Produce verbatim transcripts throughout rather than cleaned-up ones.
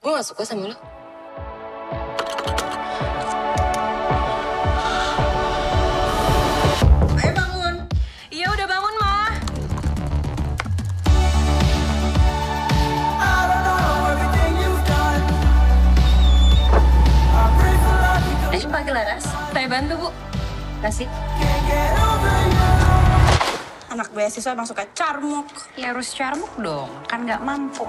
Gue gak suka sama lo. Ayo bangun. Iya udah bangun, Ma. Ayo panggil Laras. Saya bantu, Bu. Kasih. Anak beasiswa emang suka carmuk. Ya harus carmuk dong, kan nggak mampu.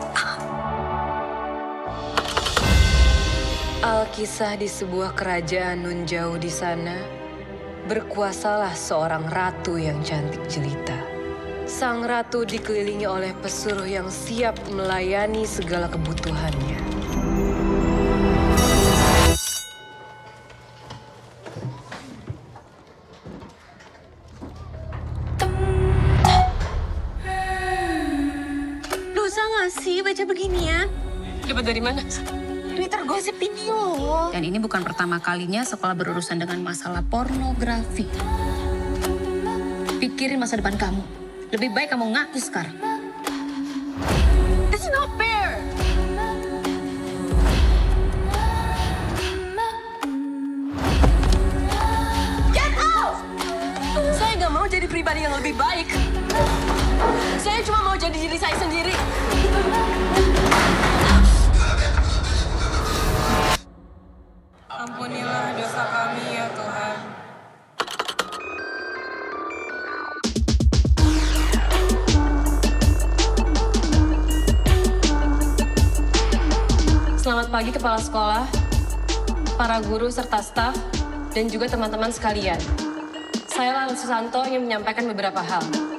Alkisah di sebuah kerajaan nun jauh di sana, berkuasalah seorang ratu yang cantik jelita. Sang ratu dikelilingi oleh pesuruh yang siap melayani segala kebutuhannya. Dosa nggak sih baca beginian? Dapat dari mana? Twitter gosip video. Dan ini bukan pertama kalinya sekolah berurusan dengan masalah pornografi. Pikirin masa depan kamu. Lebih baik kamu ngaku sekarang. It's not fair. Get out! Saya nggak mau jadi pribadi yang lebih baik. Saya cuma mau jadi diri saya sendiri. Ampunilah dosa kami ya Tuhan. Selamat pagi Kepala Sekolah, para guru serta staf, dan juga teman-teman sekalian. Saya Lala Susanto ingin menyampaikan beberapa hal.